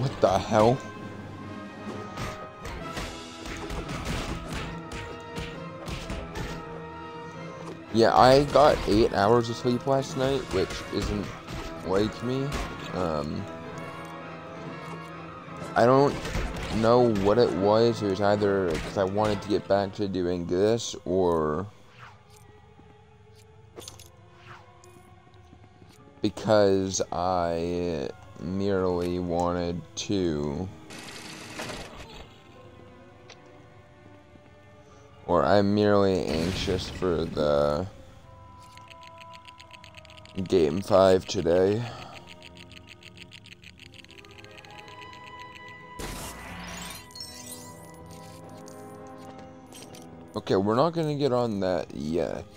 What the hell? Yeah, I got 8 hours of sleep last night, which isn't like me. I don't know what it was. It was either because I wanted to get back to doing this, or because I merely wanted to, or I'm merely anxious for the Game 5 today. Okay, we're not gonna get on that yet.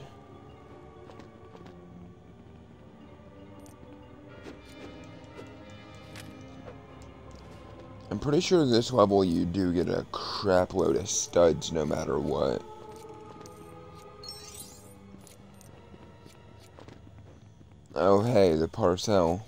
I'm pretty sure this level you do get a crap load of studs no matter what. Oh hey, the parcel.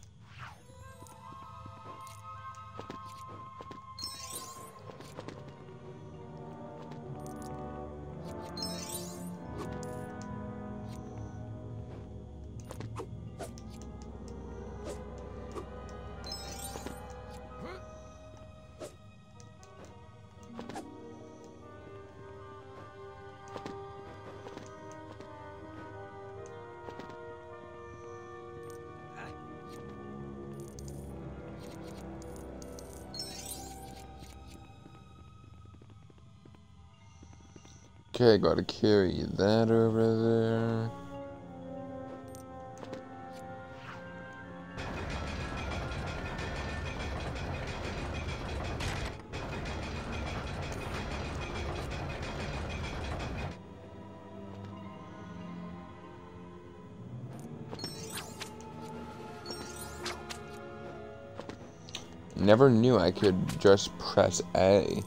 Okay, gotta carry that over there. Never knew I could just press A.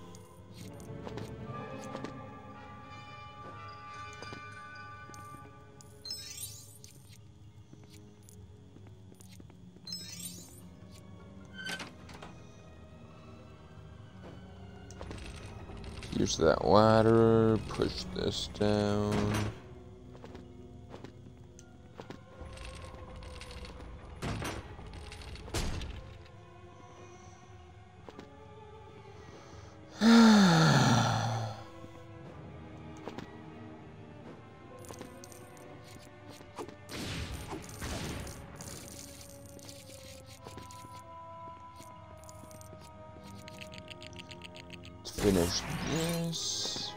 Use that ladder, push this down. Finish this.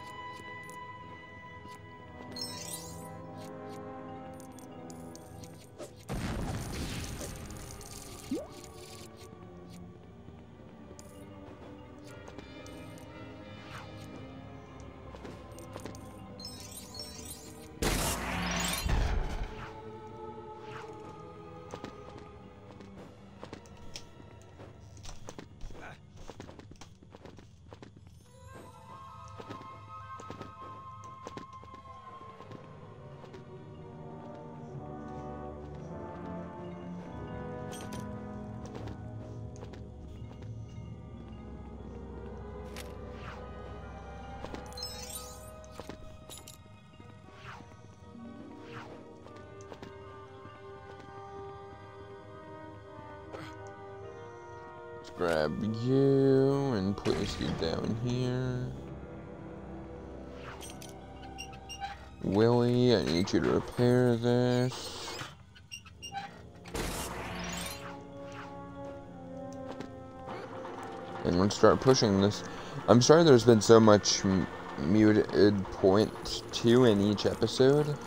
Grab you and place you down here. Willie, I need you to repair this. And let's start pushing this. I'm sorry there's been so much muted point 2 in each episode.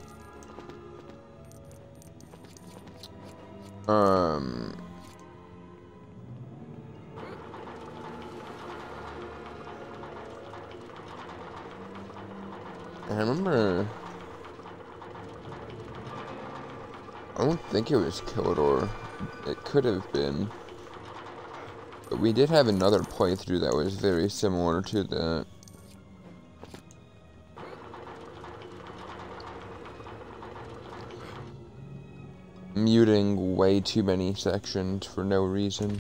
I remember, I don't think it was Killador. It could have been. But we did have another playthrough that was very similar to that. muting way too many sections for no reason.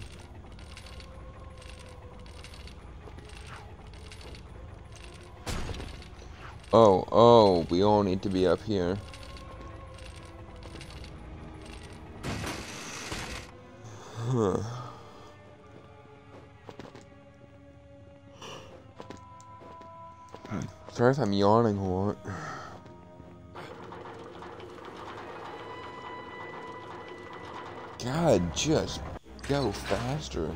Oh, we all need to be up here. Huh. Sorry if I'm yawning a lot. God, just go faster.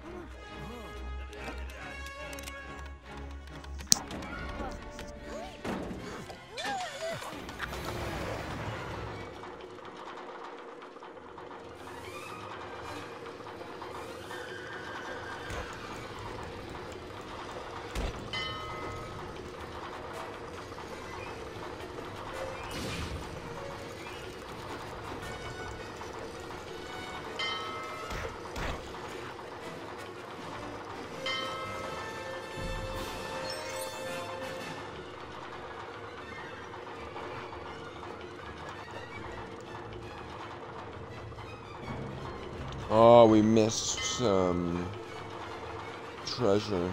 Oh, we missed some treasure.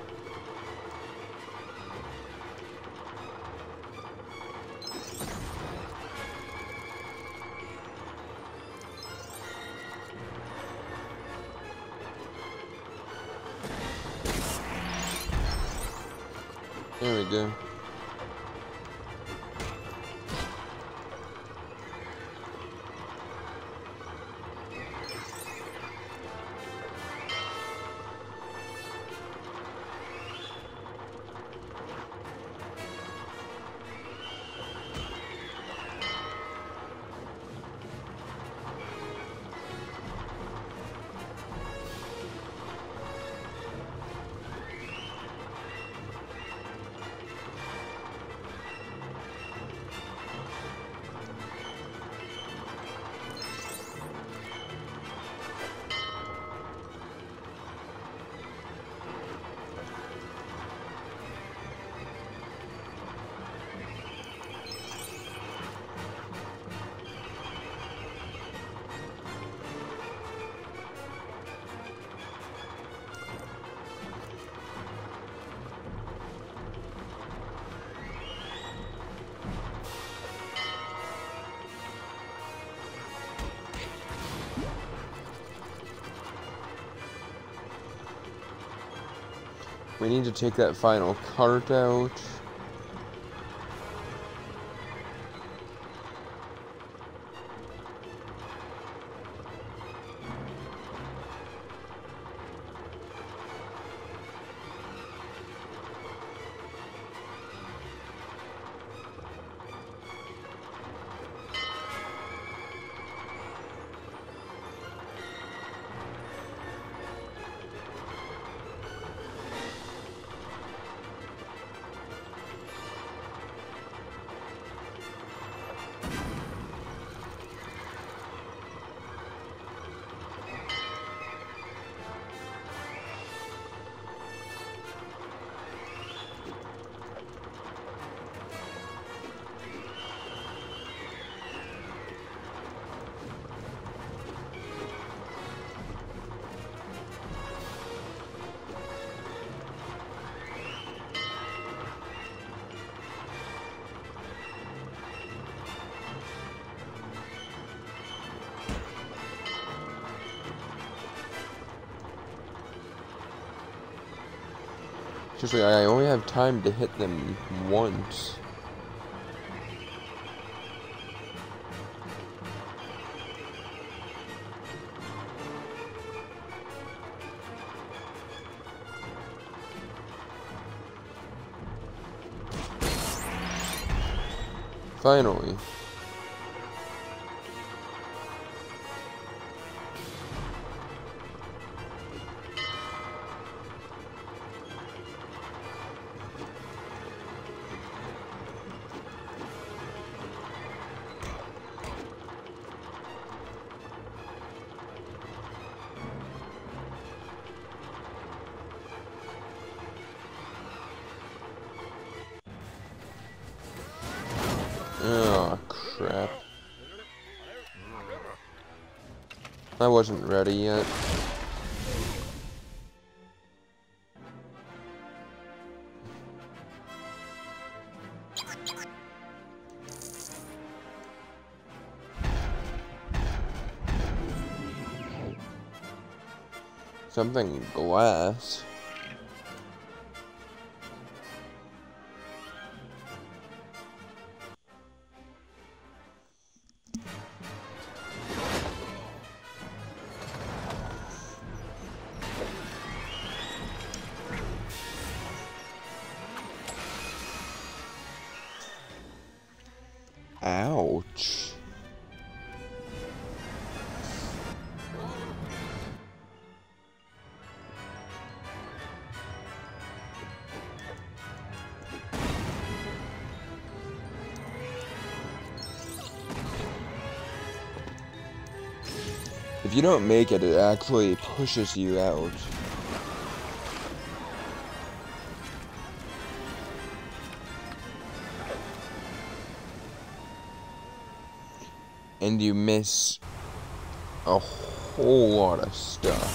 There we go. We need to take that final cart out. Seriously, I only have time to hit them once. Finally. Oh, crap. I wasn't ready yet. Something glass. Ouch. If you don't make it, it actually pushes you out. And you miss a whole lot of stuff.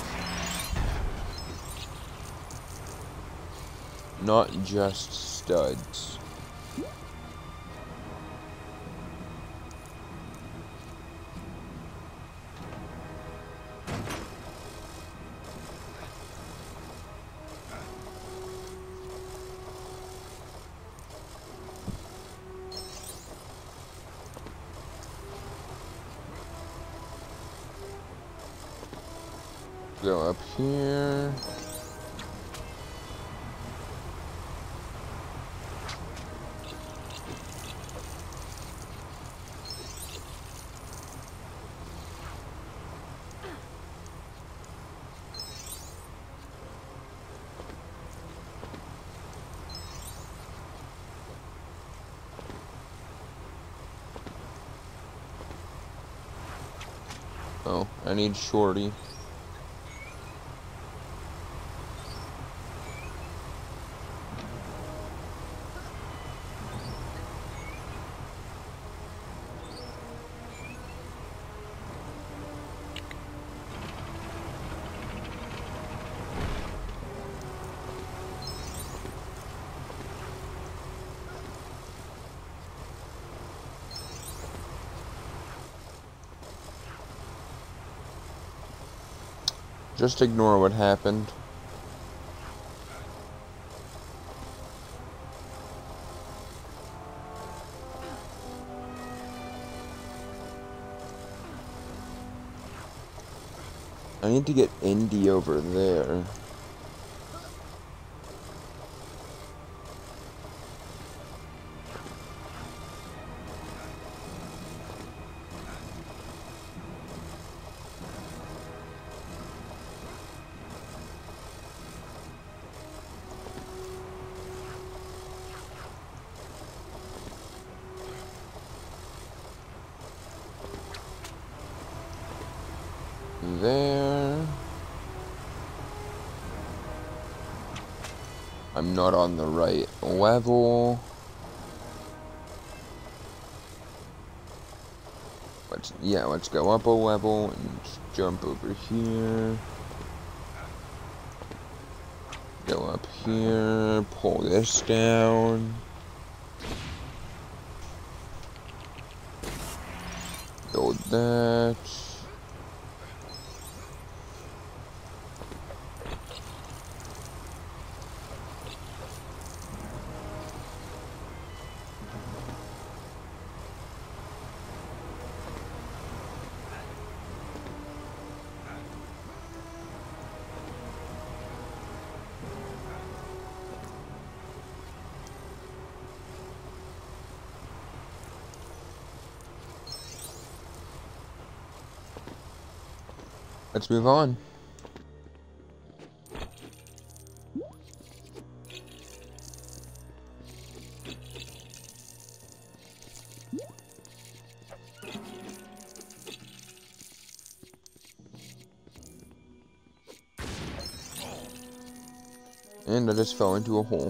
Not just studs. Go up here. Oh, I need Shorty. Just ignore what happened. I need to get Indy over there. There. I'm not on the right level. Let's go up a level and jump over here. Go up here, pull this down. Build that. Let's move on. And I just fell into a hole.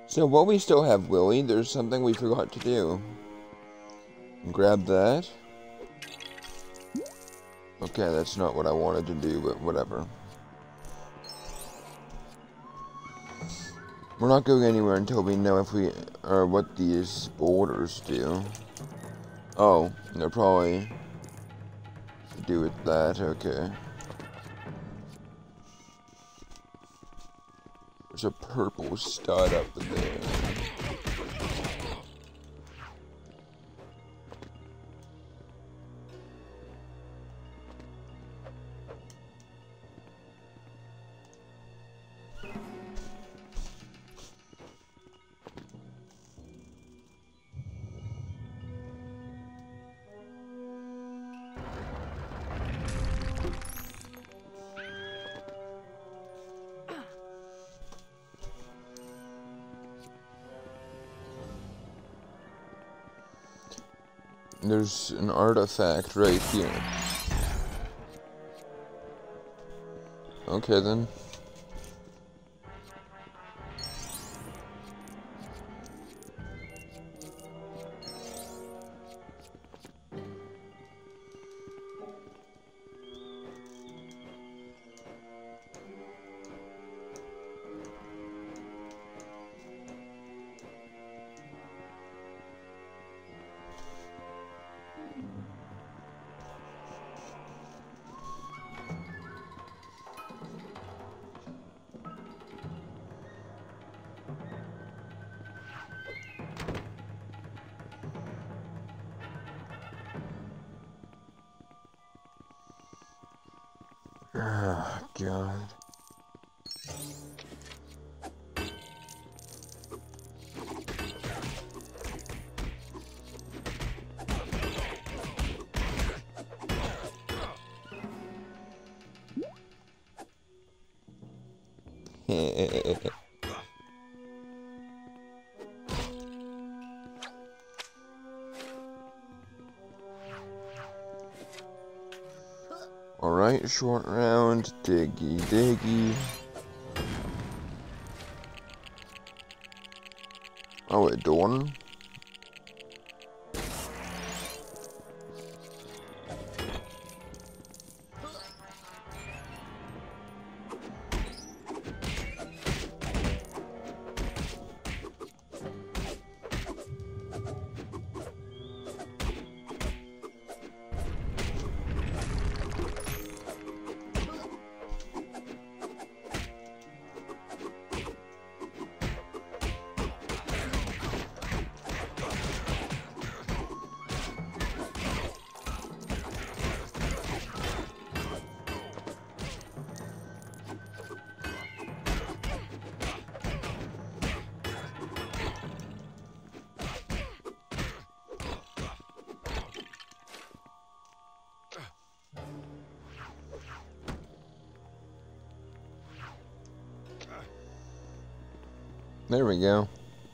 So while we still have Lily, there's something we forgot to do. Grab that. Okay, that's not what I wanted to do, but whatever. We're not going anywhere until we know if we or what these boulders do. Oh, they're probably to do with that. Okay. There's a purple stud up there. There's an artifact right here. Okay then. Oh, God. Alright, short round, diggy diggy. Oh, a door? There we go.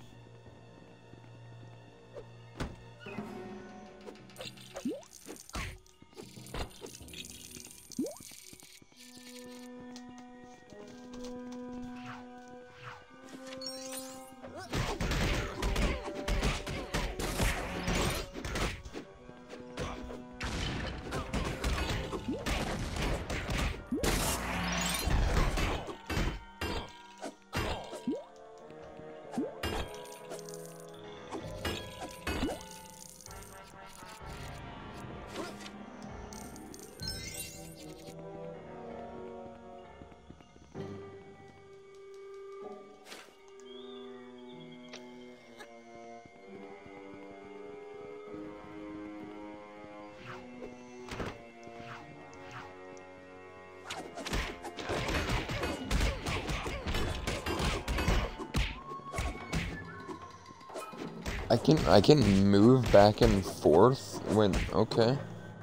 I can move back and forth when okay.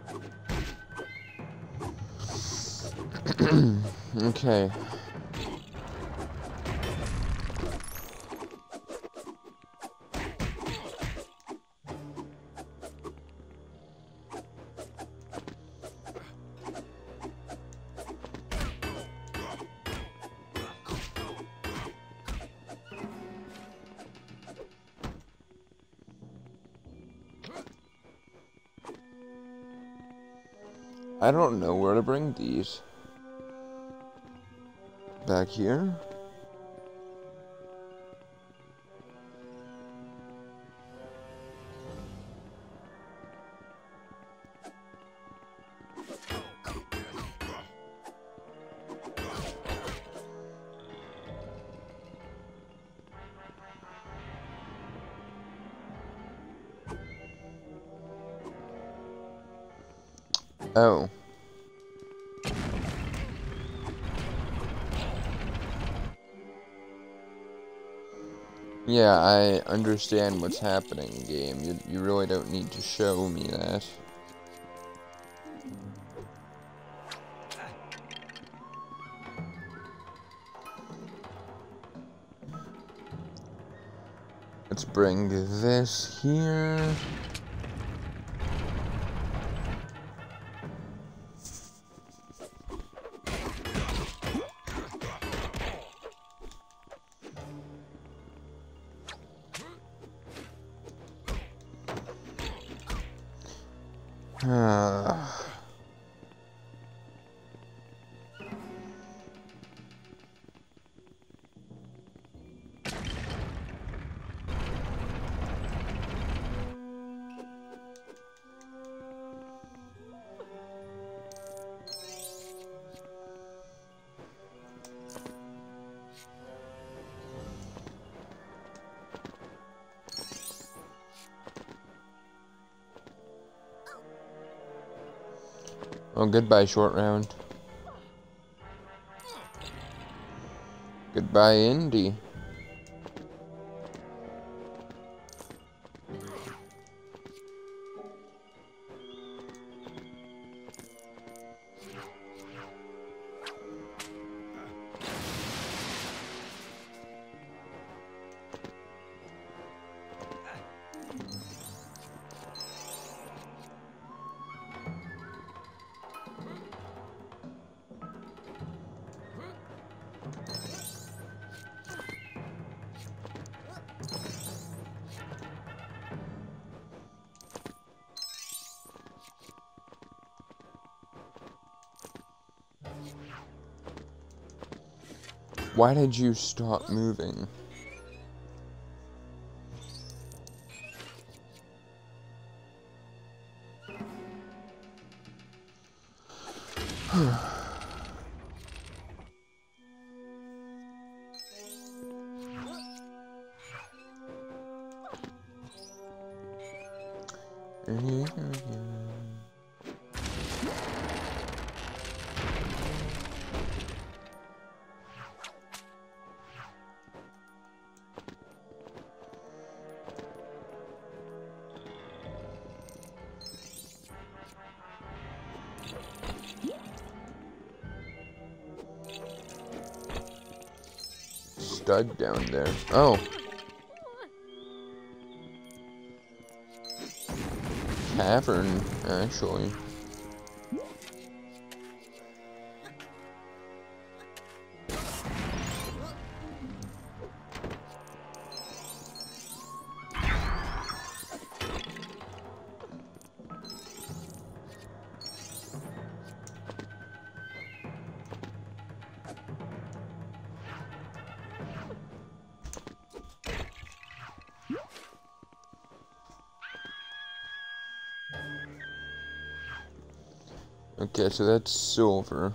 Okay. I don't know where to bring these. Back here? Oh. Yeah, I understand what's happening, game. You really don't need to show me that. Let's bring this here. Oh, goodbye, short round. Goodbye, Indy. Why did you stop moving? Stud down there. Oh. Cavern, actually. Okay, so that's silver.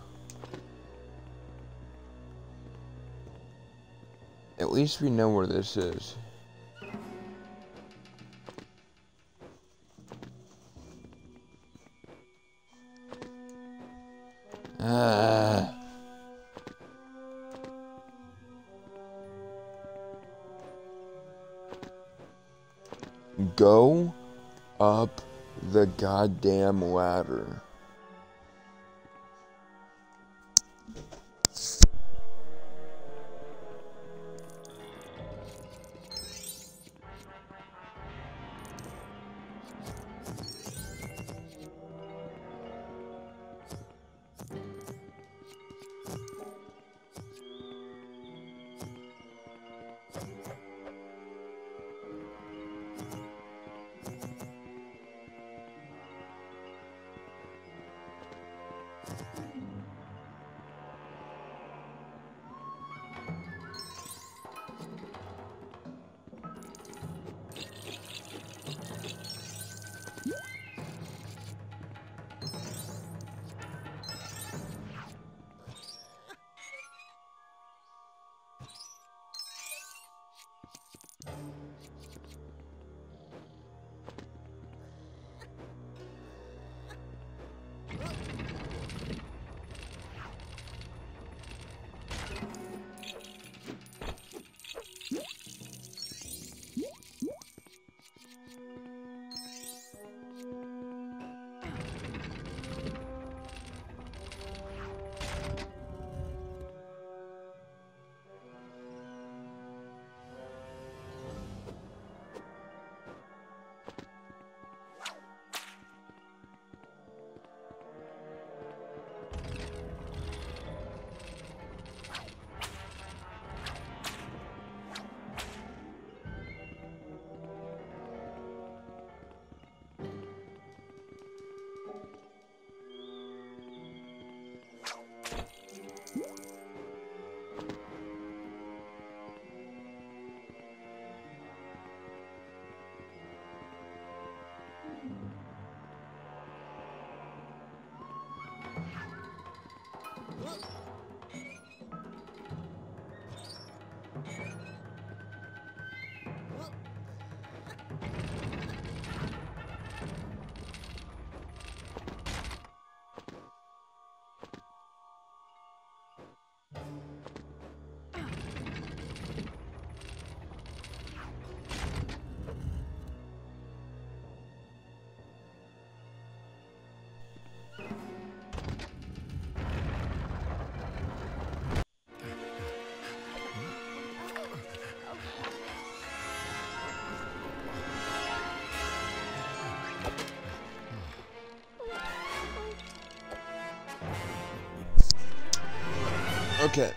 At least we know where this is. Go up the goddamn ladder. Okay.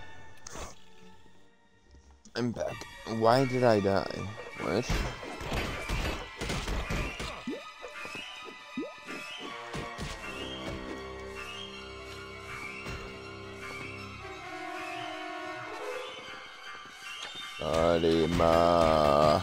I'm back. Why did I die? What? Arima.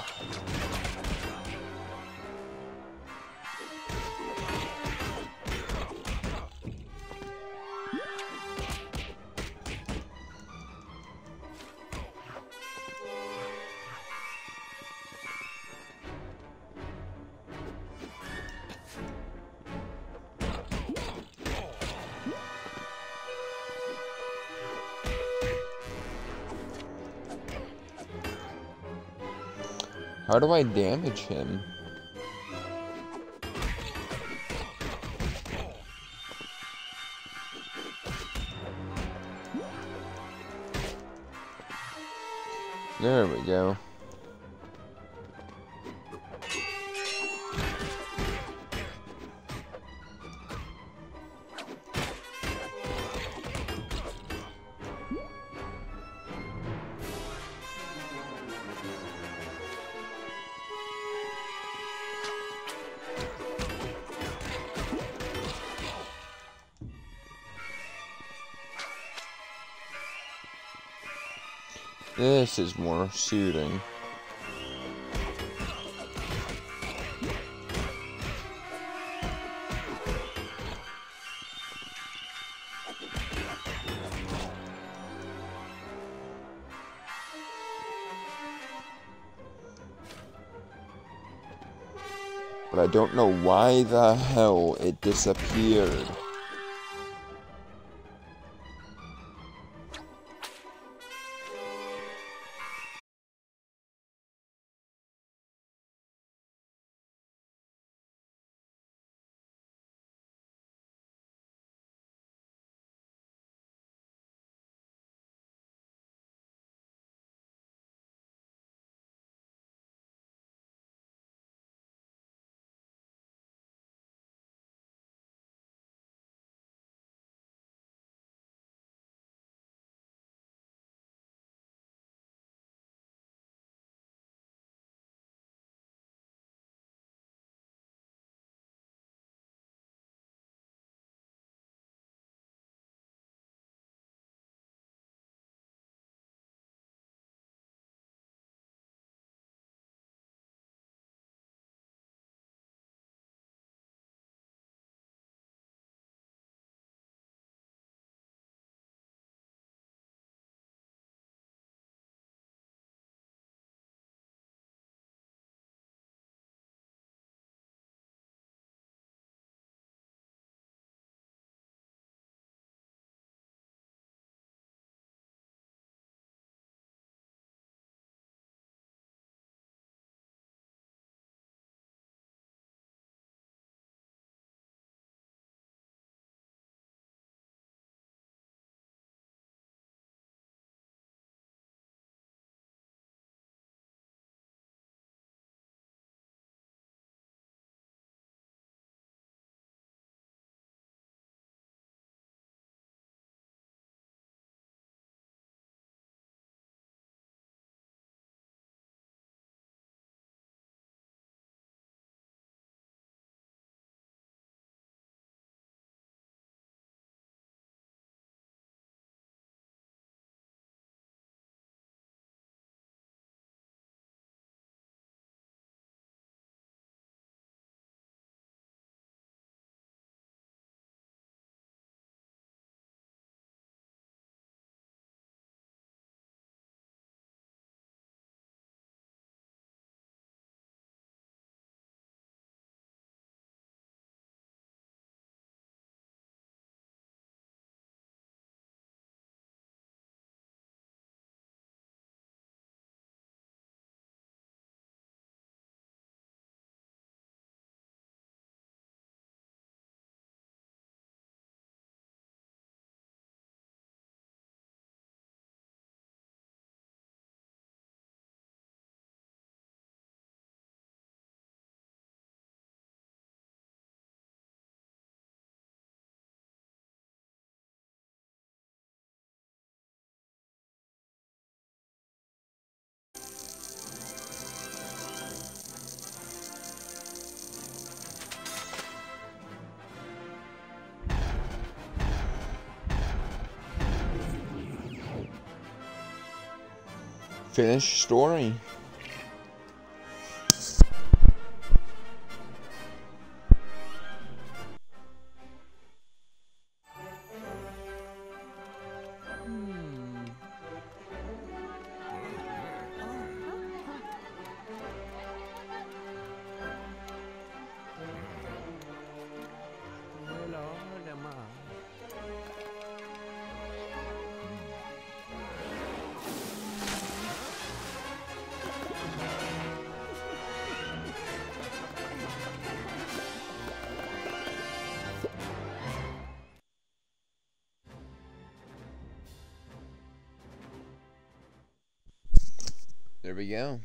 How do I damage him? There we go. This is more shooting. But I don't know why the hell it disappeared. Finish story. There we go.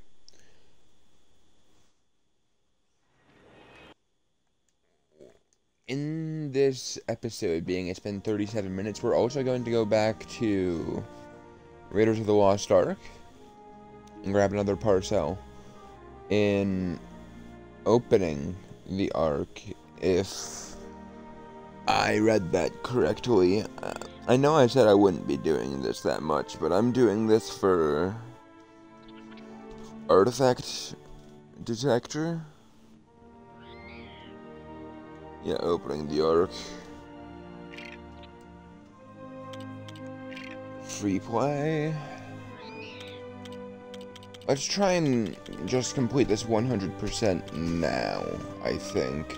In this episode, being it's been 37 minutes, we're also going to go back to Raiders of the Lost Ark and grab another parcel. In opening the Ark, if I read that correctly, I know I said I wouldn't be doing this that much, but I'm doing this for artifact detector. Yeah, opening the Ark. Free play. Let's try and just complete this 100% now, I think.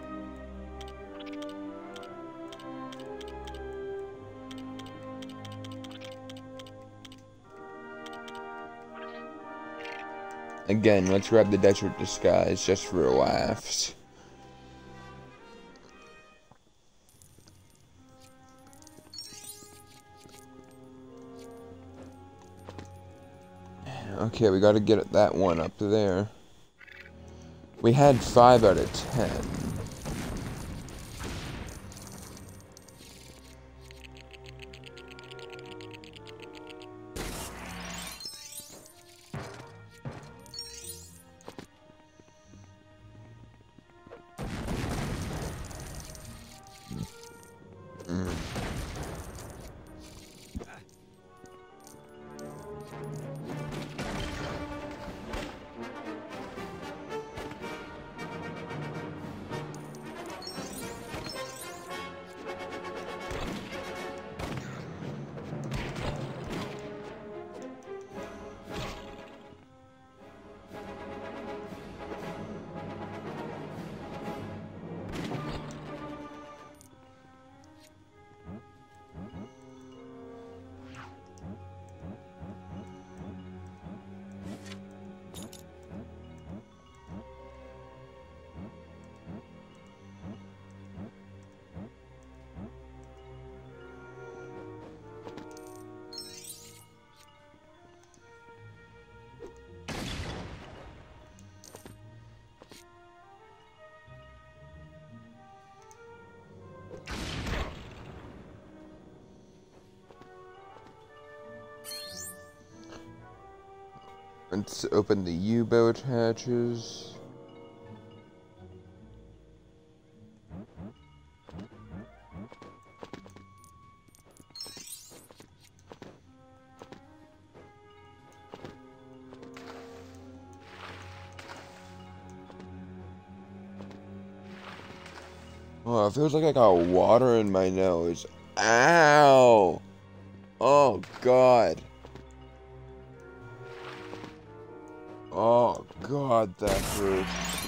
Again, let's grab the Desert Disguise just for laughs. Okay, we gotta get that one up there. We had 5 out of 10. Let's open the U-boat hatches. Oh, it feels like I got water in my nose. Ow! Oh, God. Oh, God, that hurts.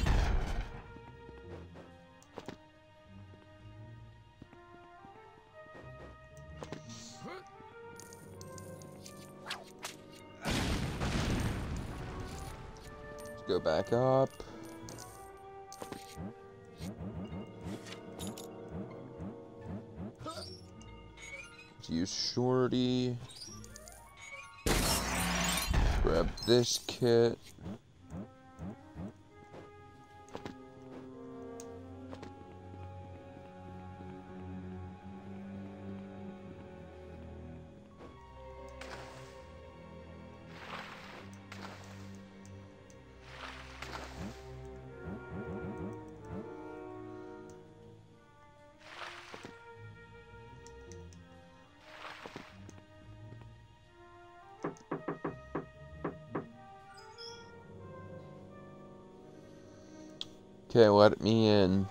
Let's go back up. Let's use Shorty. Grab this kit. Okay, let me in.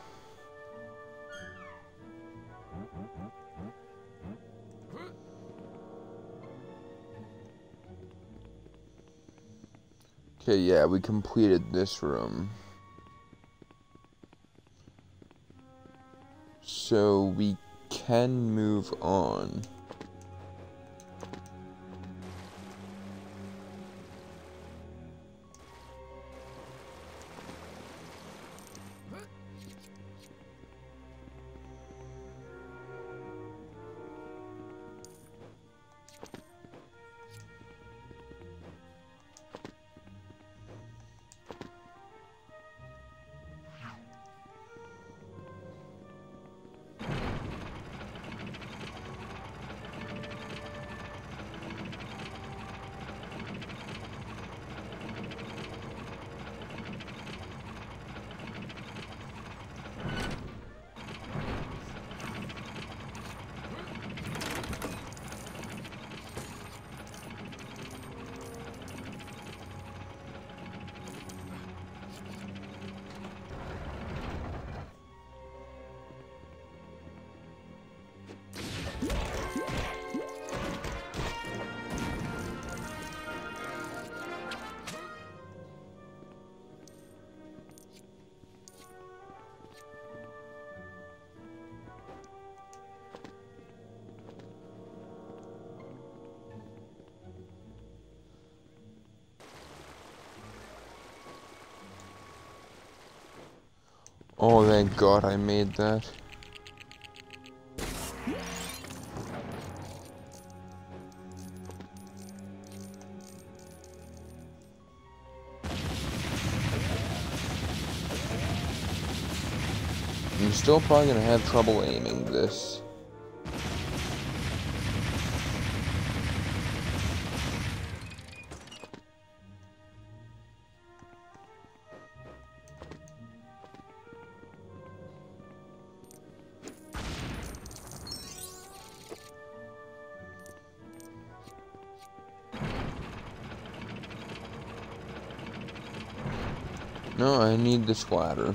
Okay, yeah, we completed this room. So we can move on. Oh, thank God I made that. I'm still probably gonna have trouble aiming this. No, I need this ladder.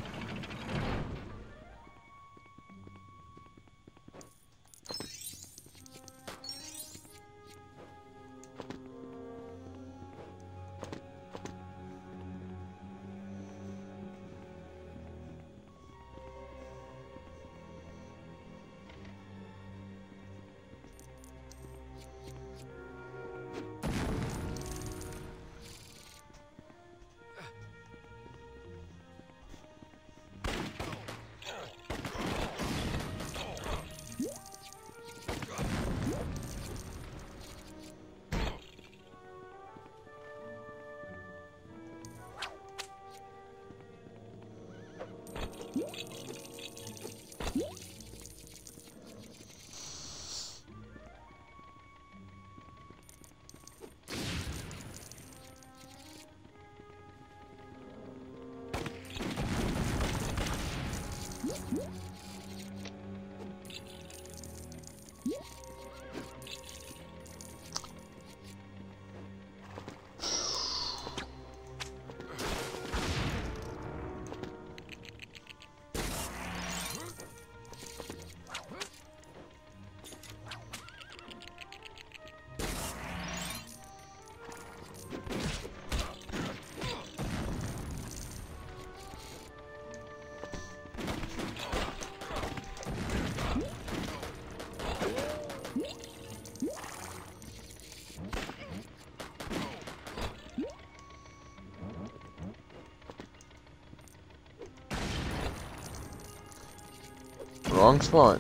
Wrong spot.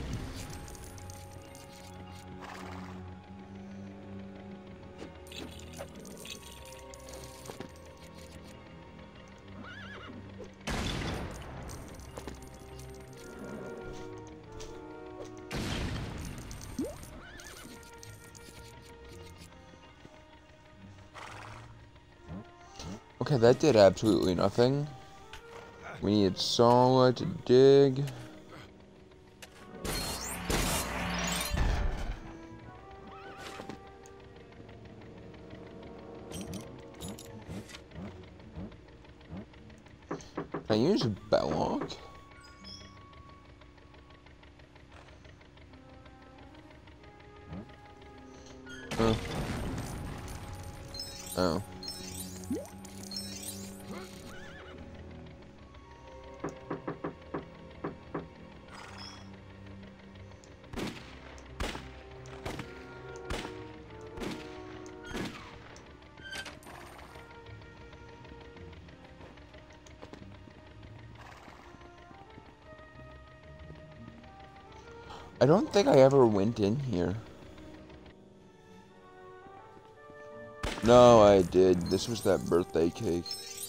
Okay, that did absolutely nothing. We need Saw to dig. Can I Can I use Belloc? Oh. I don't think I ever went in here. No, I did. This was that birthday cake.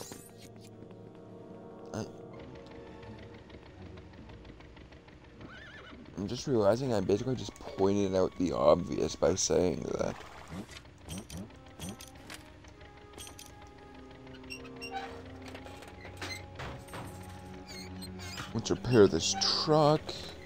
I'm just realizing I basically just pointed out the obvious by saying that. Let's repair this truck.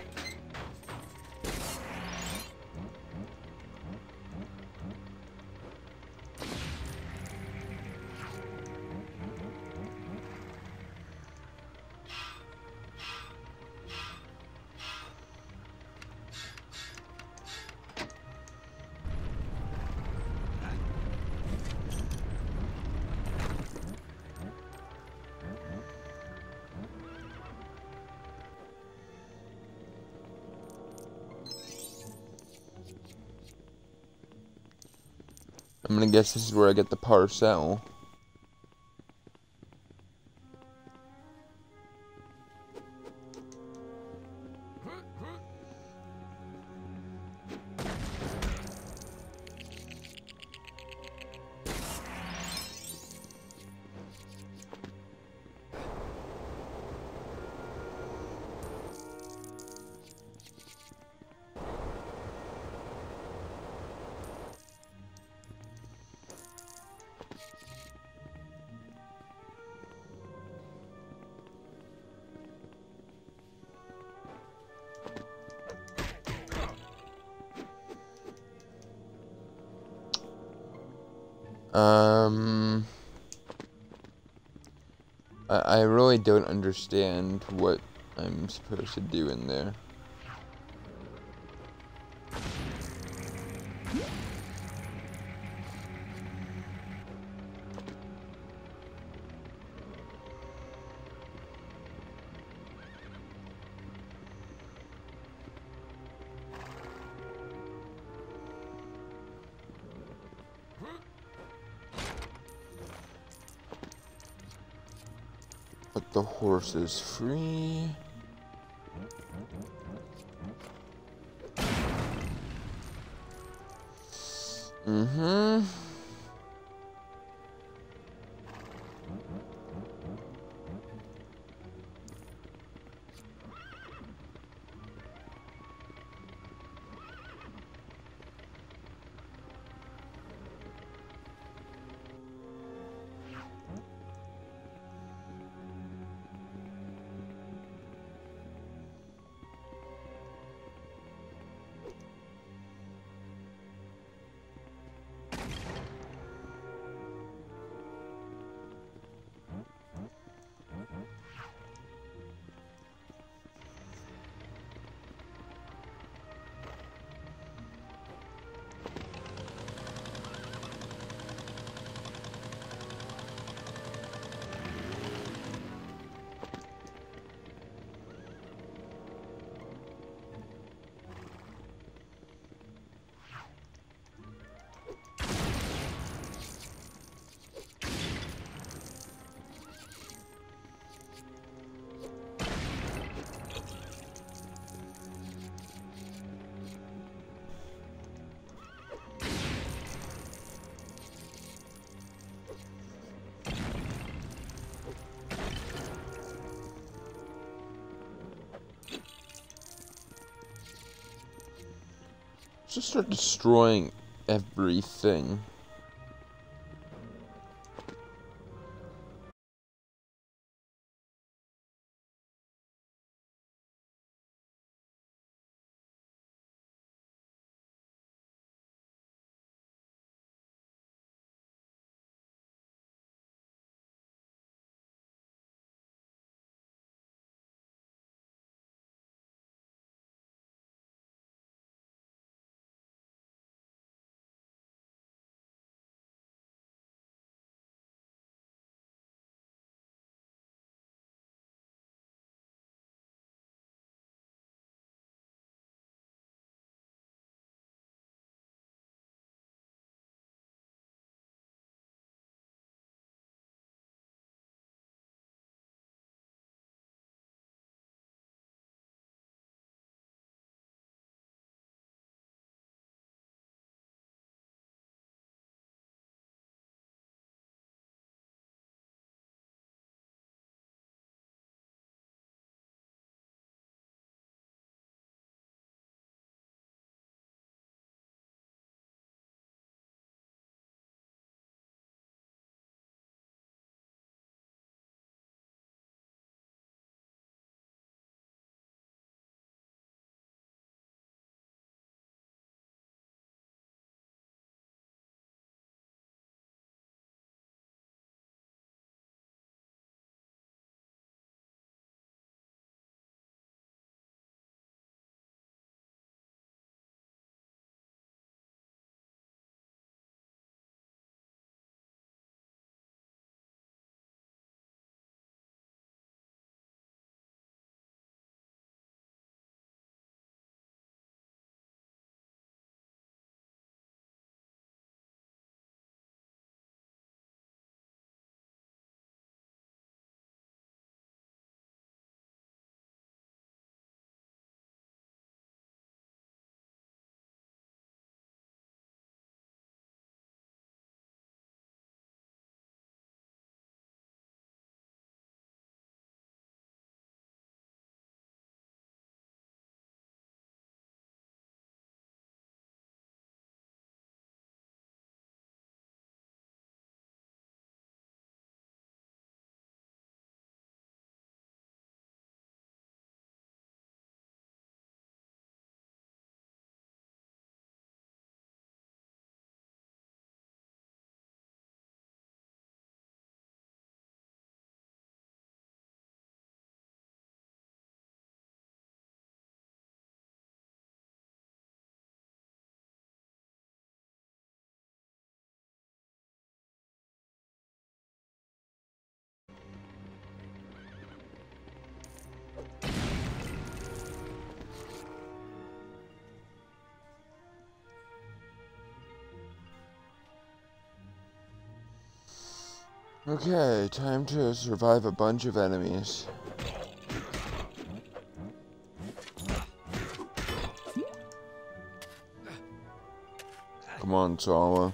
I'm gonna guess this is where I get the parcel. I really don't understand what I'm supposed to do in there. But the horse is free. Mm-hmm. Just start destroying everything. Okay, time to survive a bunch of enemies. Come on, Sawa.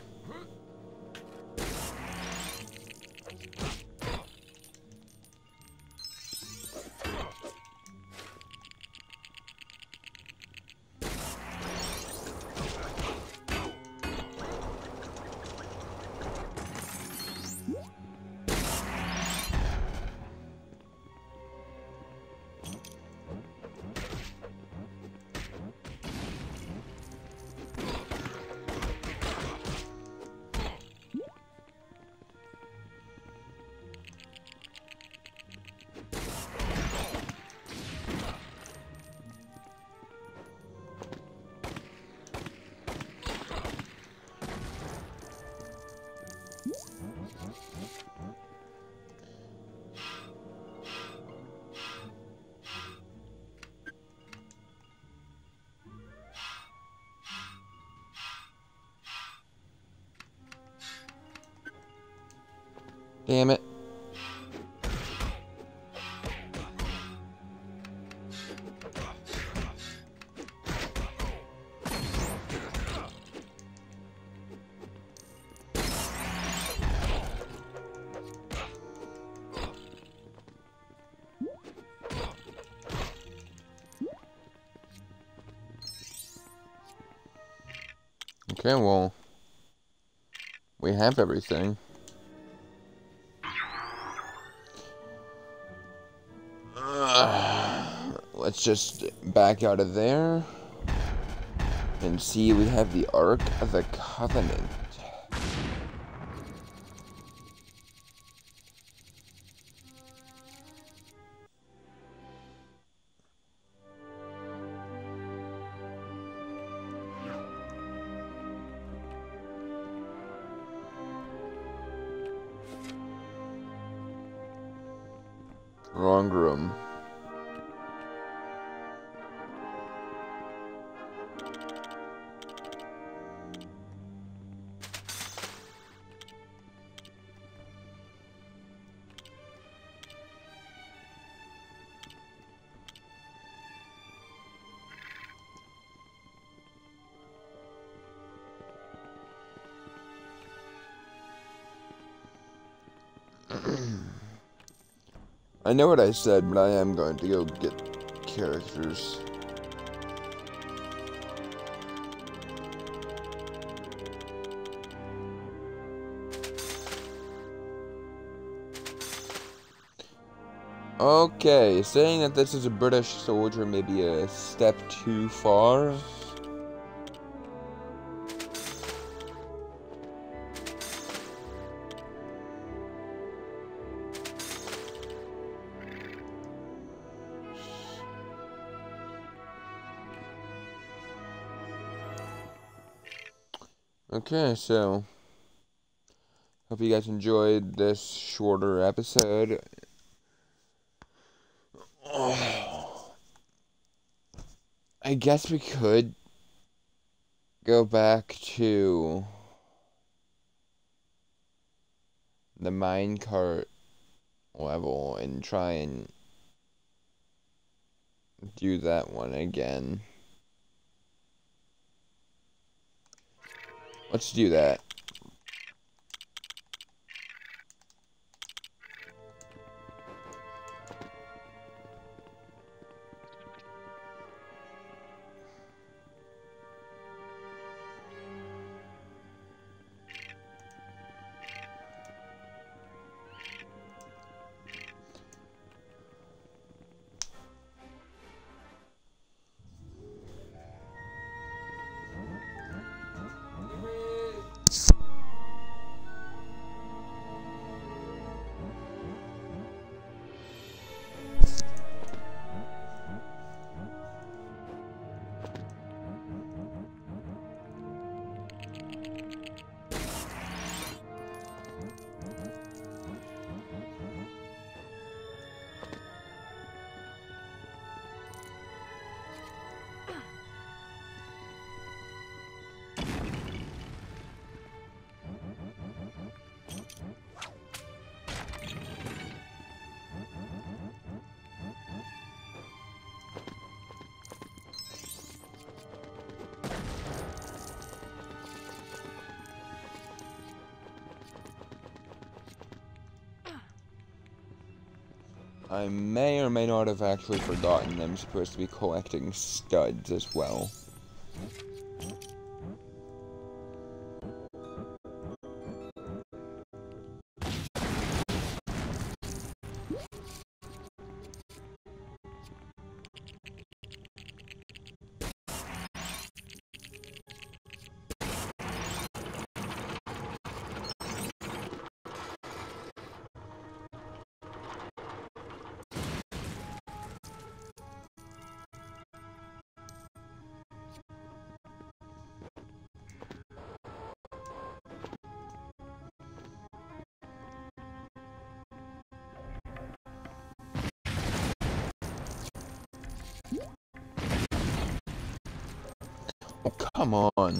Damn it. Okay, well, we have everything. Let's just back out of there and see we have the Ark of the Covenant. Wrong room. I know what I said, but I am going to go get characters. Okay, saying that this is a British soldier may be a step too far. Okay, so hope you guys enjoyed this shorter episode. I guess we could go back to the minecart level and try and do that one again. Let's do that. I may or may not have actually forgotten I'm supposed to be collecting studs as well. Oh, come on.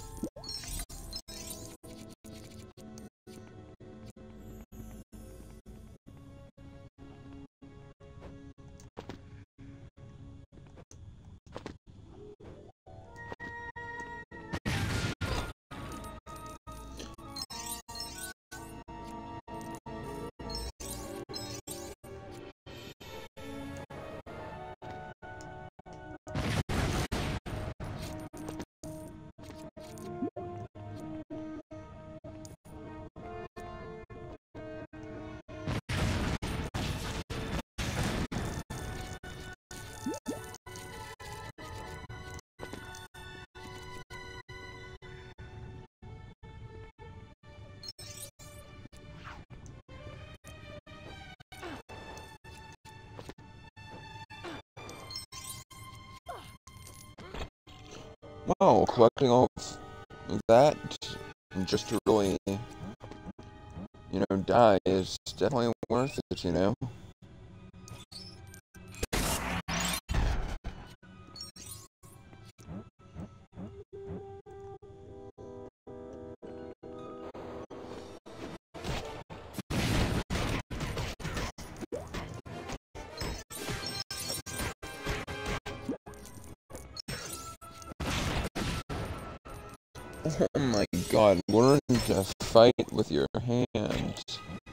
Wow, collecting all of that just to really, die is definitely worth it, Oh my god, learn to fight with your hands.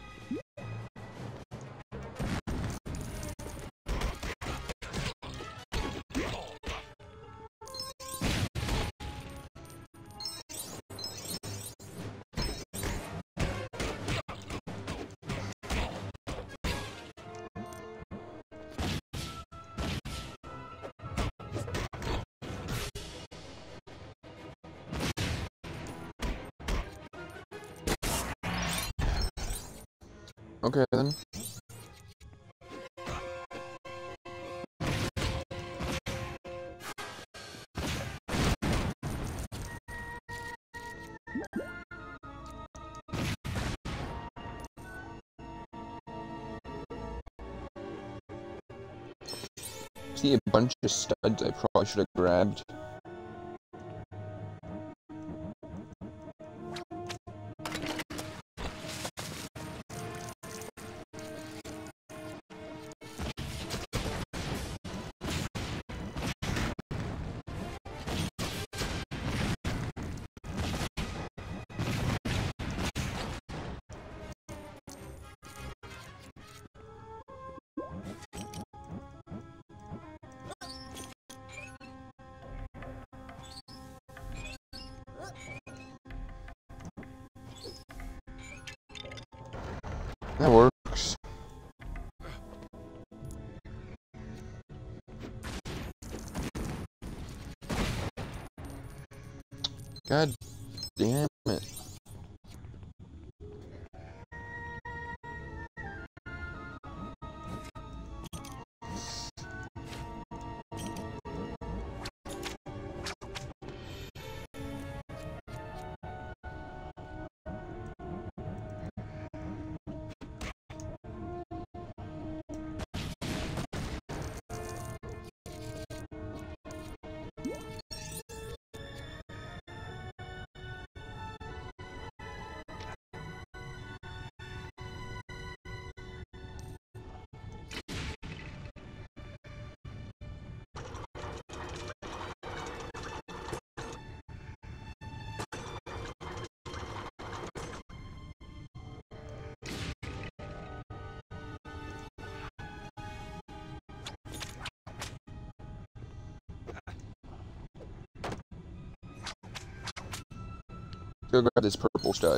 Okay then. See a bunch of studs I probably should have grabbed. That works. God damn it. Go grab this purple stud.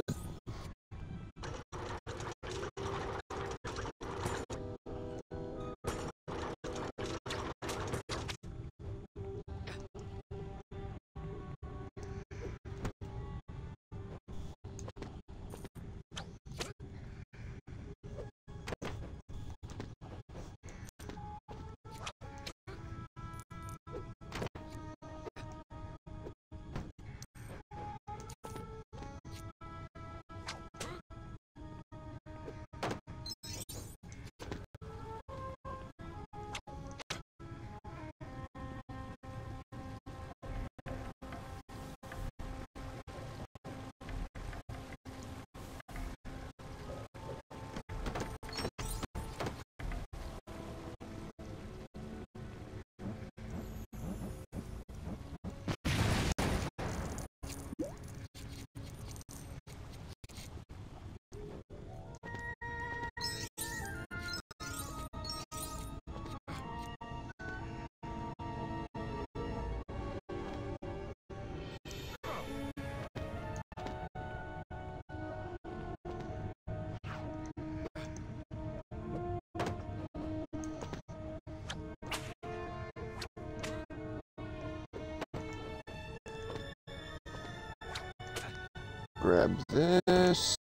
Grab this.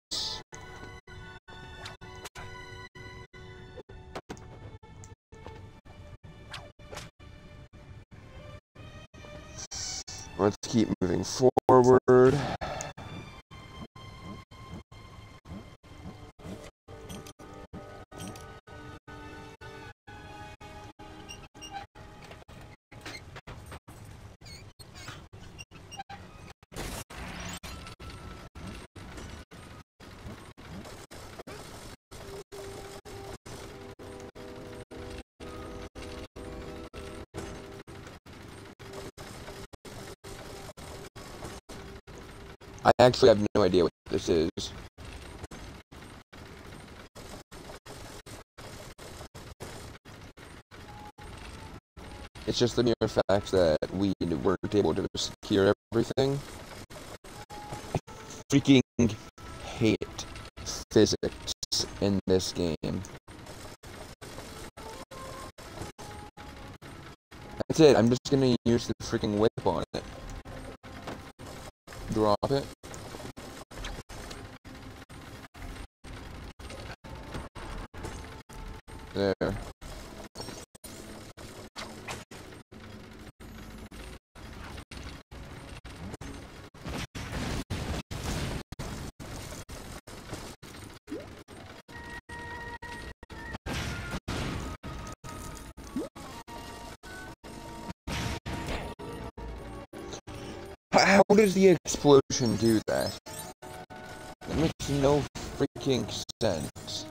Let's keep moving forward. I actually have no idea what this is. It's just the mere fact that we weren't able to secure everything. I freaking hate physics in this game. That's it, I'm just gonna use the freaking whip on it. Drop it. There. How does the explosion do that? That makes no freaking sense.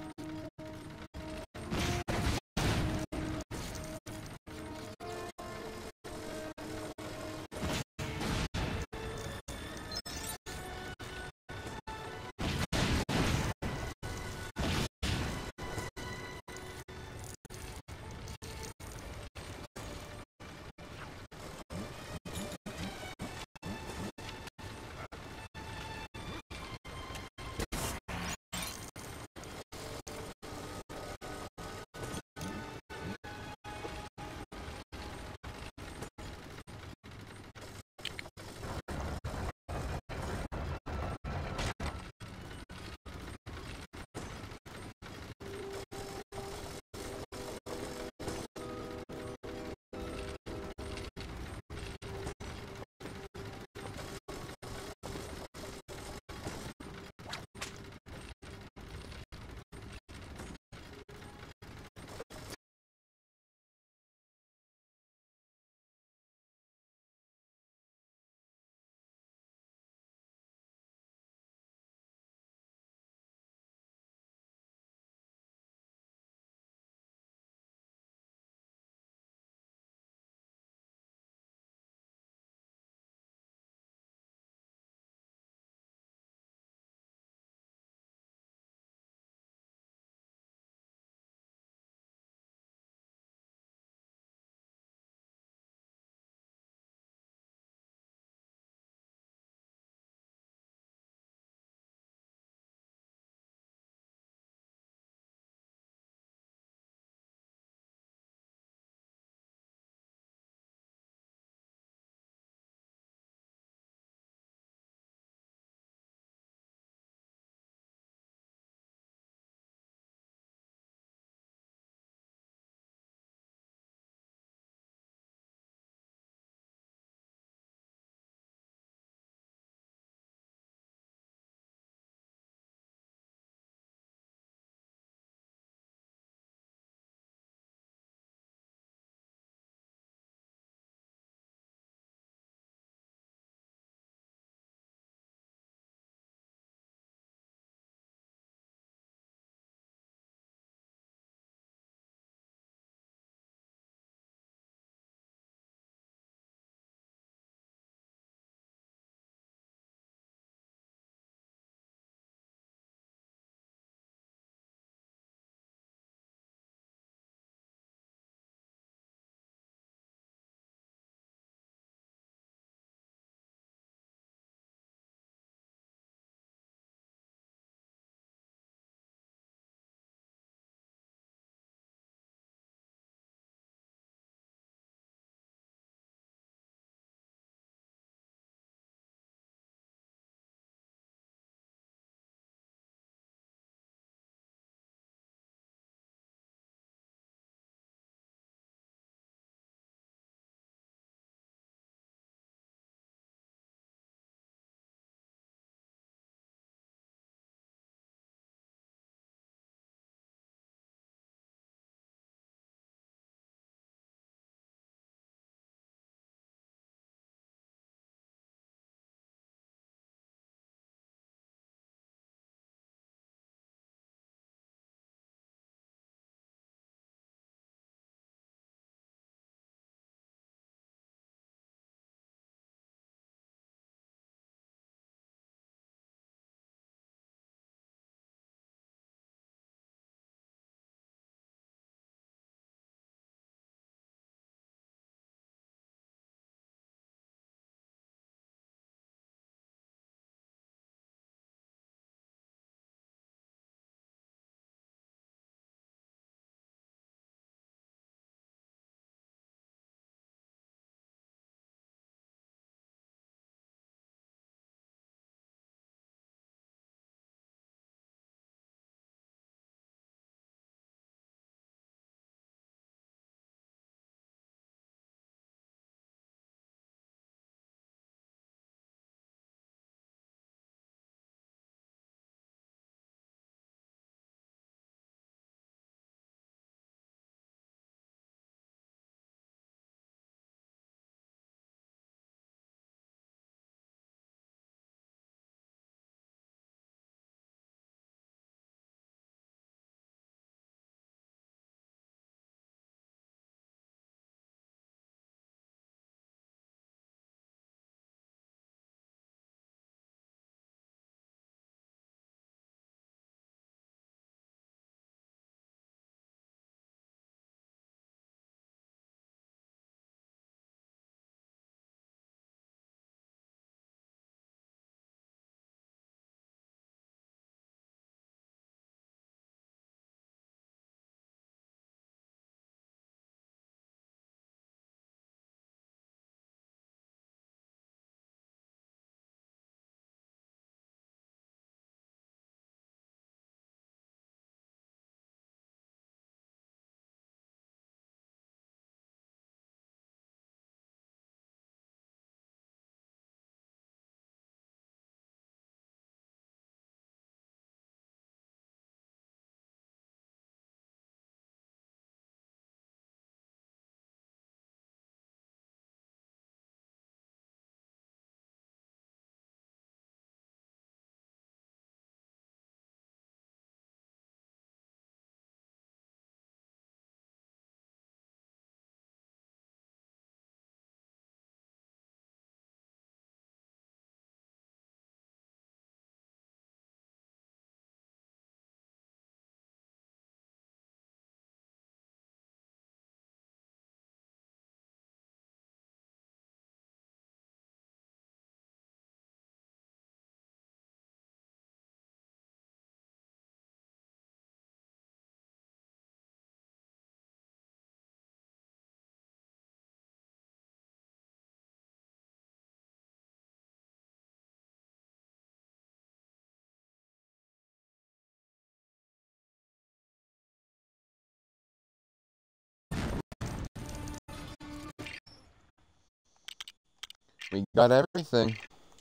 We got everything.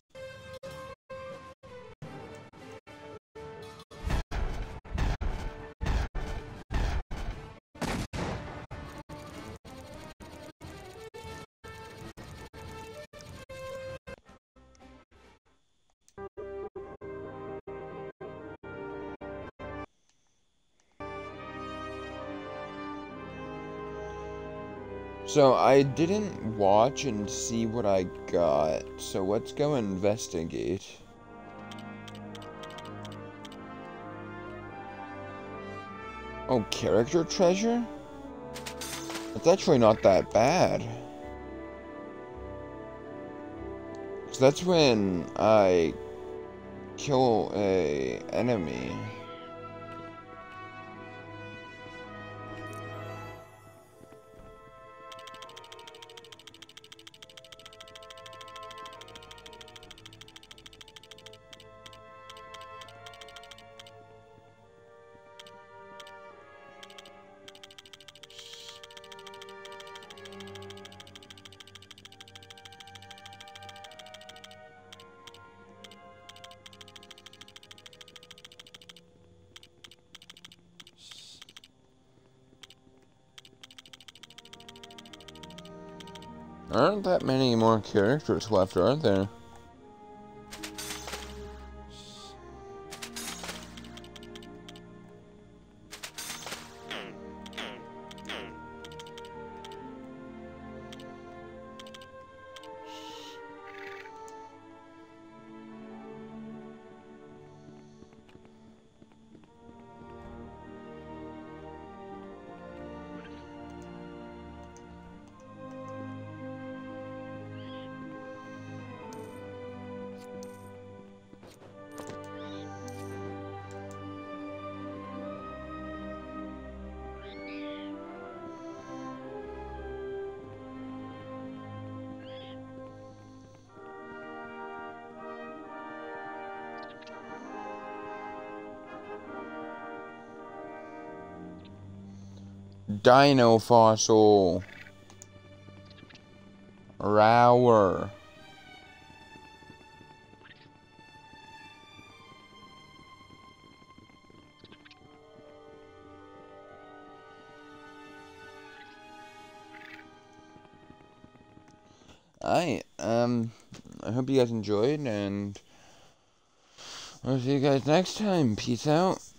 So, I didn't watch and see what I got, so let's go investigate. Oh, character treasure? It's actually not that bad. So that's when I kill a enemy. Aren't that many more characters left, are there? Dino fossil. Rower. Alright, I hope you guys enjoyed, and I'll see you guys next time. Peace out.